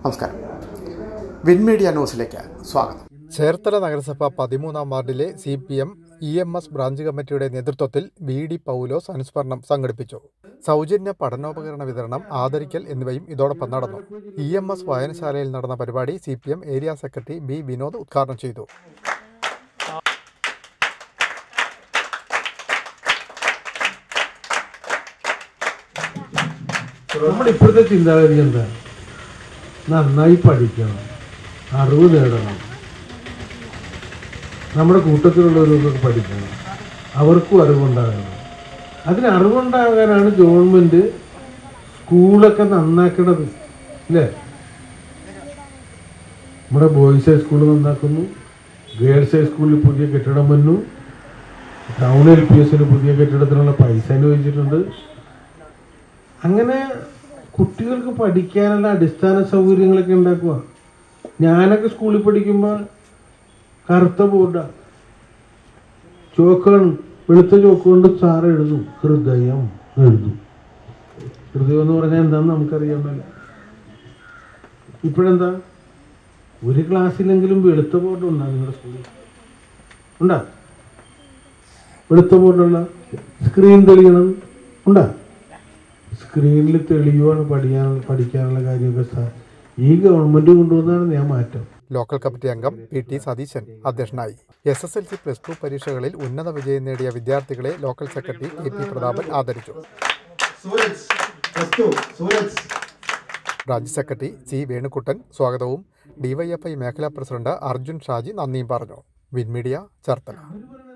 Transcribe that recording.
നമസ്കാരം. Win media ന്യൂസിലേക്ക് സ്വാഗതം. ചേർത്തല നഗരസഭ 13-ാം വാർഡിലെ CPM EMS ബ്രാഞ്ച് കമ്മിറ്റിയുടെ നേതൃത്വത്തിൽ VD പൗലോസ് അനുസ്മരണം സംഘടിപ്പിച്ചു. സൗജന്യ പഠനോപകരണ വിതരണം, ആദരിക്കൽ എന്നിവയും ഇതോടൊപ്പം നടന്നു. EMS വായനശാലയിൽ നടന്ന പരിപാടി CPM area secretary B Vinod ഉദ്ഘാടനം ചെയ്തു. നമ്മുടെ ഇപ്പോഴത്തെ ചിന്താഗതി എന്താ? നന്നായി പഠിക്കണം, അറിവ് നേടണം, നമ്മുടെ കൂട്ടത്തിലുള്ളവരൊക്കെ പഠിക്കണം, അവർക്കും അറിവുണ്ടാകണം. അതിന് അറിവുണ്ടാകാനാണ് ഗവൺമെൻറ് സ്കൂളൊക്കെ നന്നാക്കണത്, അല്ലേ? നമ്മുടെ ബോയ്സ് ഹൈസ്കൂൾ നന്നാക്കുന്നു, ഗേൾസ് ഹൈസ്കൂളിൽ പുതിയ കെട്ടിടം വന്നു, ടൗൺ LPSന് പുതിയ കെട്ടിടത്തിനുള്ള പൈസ അനുവദിച്ചിട്ടുണ്ട്. അങ്ങനെ കുട്ടികൾക്ക് പഠിക്കാനുള്ള അടിസ്ഥാന സൗകര്യങ്ങളൊക്കെ ഉണ്ടാക്കുക. ഞാനൊക്കെ സ്കൂളിൽ പഠിക്കുമ്പോൾ കറുത്ത ബോർഡാണ്, ചോക്കാണ്, വെളുത്ത ചോക്ക് കൊണ്ട് സാറ് എഴുതും, ഹൃദയം എഴുതും. ഹൃദയം എന്ന് പറഞ്ഞാൽ എന്താണെന്ന് നമുക്കറിയാമല്ല. ഇപ്പോഴെന്താ, ഒരു ക്ലാസ്സിലെങ്കിലും വെളുത്ത ബോർഡ് ഉണ്ടാകും നിങ്ങളുടെ സ്കൂളിൽ? ഉണ്ടാ? വെളുത്ത ബോർഡുള്ള സ്ക്രീൻ തെളിയണം ഉണ്ടാ? സ്ക്രീനിൽ തെളിയുവാണ് പഠിക്കാനുള്ള കാര്യമൊക്കെ ഈ ഗവൺമെൻറ് കൊണ്ടുവന്നാണ് ഞാൻ മാറ്റം. ലോക്കൽ കമ്മിറ്റി അംഗം PT സതീശൻ അധ്യക്ഷനായി. SSLC +2 പരീക്ഷകളിൽ ഉന്നത വിജയം നേടിയ വിദ്യാർത്ഥികളെ ലോക്കൽ സെക്രട്ടറി KP പ്രതാപൻ ആദരിച്ചു. ബ്രാഞ്ച് സെക്രട്ടറി C വേണുക്കുട്ടൻ സ്വാഗതവും DYFI മേഖലാ പ്രസിഡന്റ് അർജുൻ ഷാജി നന്ദിയും പറഞ്ഞു. Win media, Cherthala.